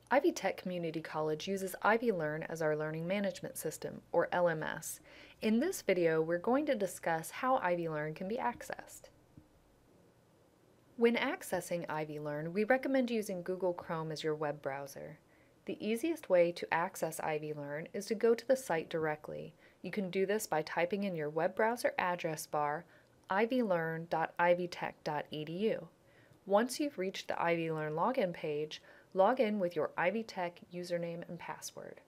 Ivy Tech Community College uses ivylearn as our learning management system, or LMS. In this video, we're going to discuss how ivylearn can be accessed. When accessing ivylearn, we recommend using Google Chrome as your web browser. The easiest way to access ivylearn is to go to the site directly. You can do this by typing in your web browser address bar ivylearn.ivytech.edu. Once you've reached the ivylearn login page, log in with your Ivy Tech username and password.